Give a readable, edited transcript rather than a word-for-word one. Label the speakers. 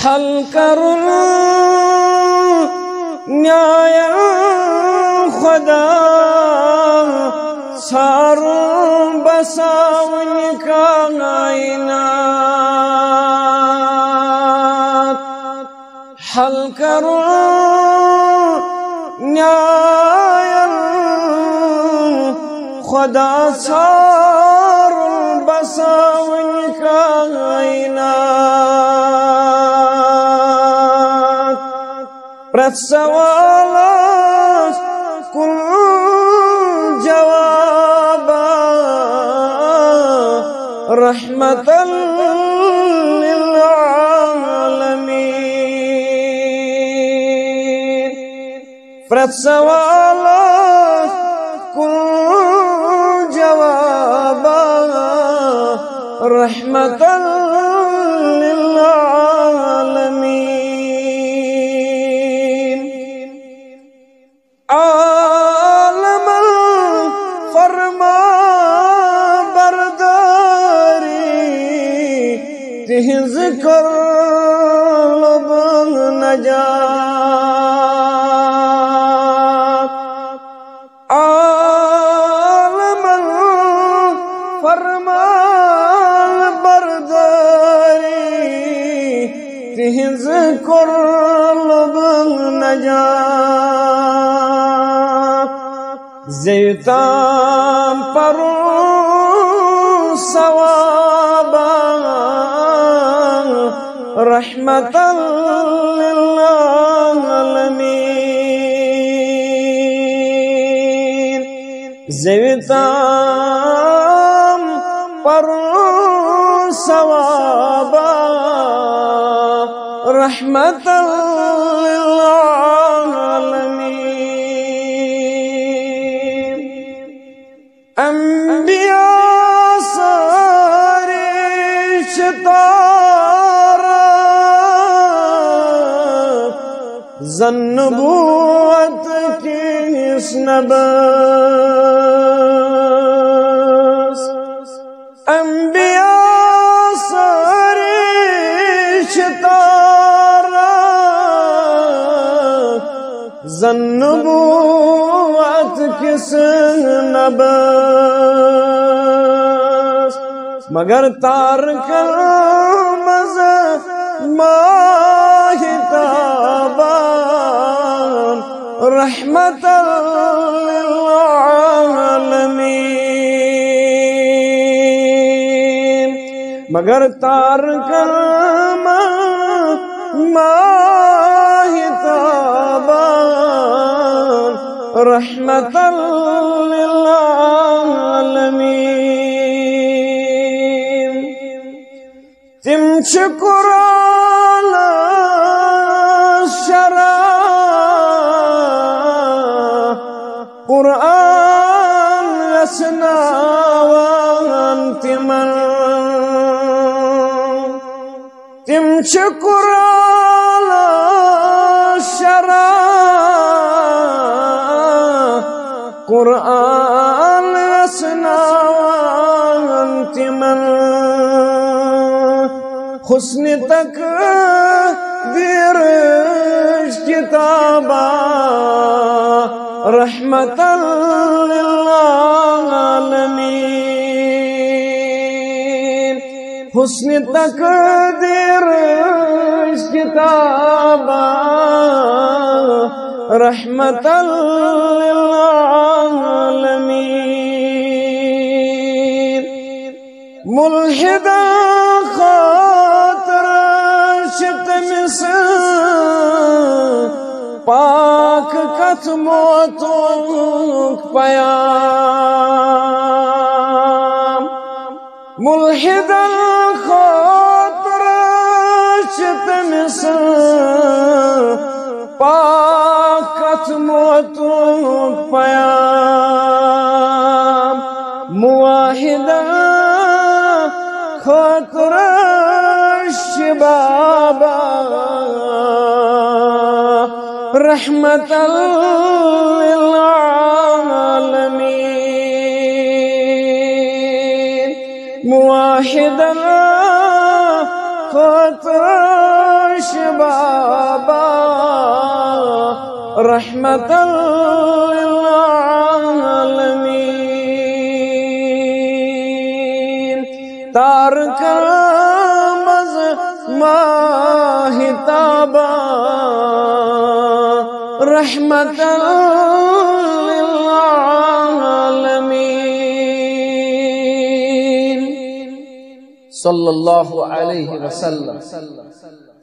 Speaker 1: हल करुन न्याय खुदा सारुं बसावन का आईनात हल करुन न्याय खुदा सारुं बसावन का आईनात प्रत सवाल कुल जवाब रहमतन लिल आलमीन प्रत सवाल कुल जवाब रहमतन लिल आलमीन आलमल फरमा बरदारी तिहिंज कर लब नजात आलमल फरमा बरदारी तिहिंज कर लब नजात ज़ैतान परूं सवाबा रहमतन लिल आलमीन ज़ैतान परूं सवाबा रहमतन लिल आलमीन अंबिया सारे सितारा ज़न्नबूवत की नबस अंबिया सारे सितारा ज़न्नबूवत किस नबस मगर तारकल मज़ा माहिताबान रहमतन लिल आलमीन मगर तारकल माहिताबान रहमतन लिल आलमीन तिम कुरान शरा कुरान असनावान तिमन तिम कुरान शरा कुरान असनावान तिमन हुस्न तक दीर किताबा रहमतन लिल आलमीन हुस्न तक दीर किताबा रहमतन लिल आलमीन मुल्हिदा पाक कथमोतुक पयाम मुल्हिदन खातर शितमिस पाक कथमोतुक पयाम मुवाहिदन खातर शिबाबा रहमतन लिल आलमीन मुवाहिदन खातर रहमतल लिल आलमीन। तार कर मज़ माहिताबा रहमतल लिल आलमीन। सल्लल्लाहु अलैहि वसल्लम।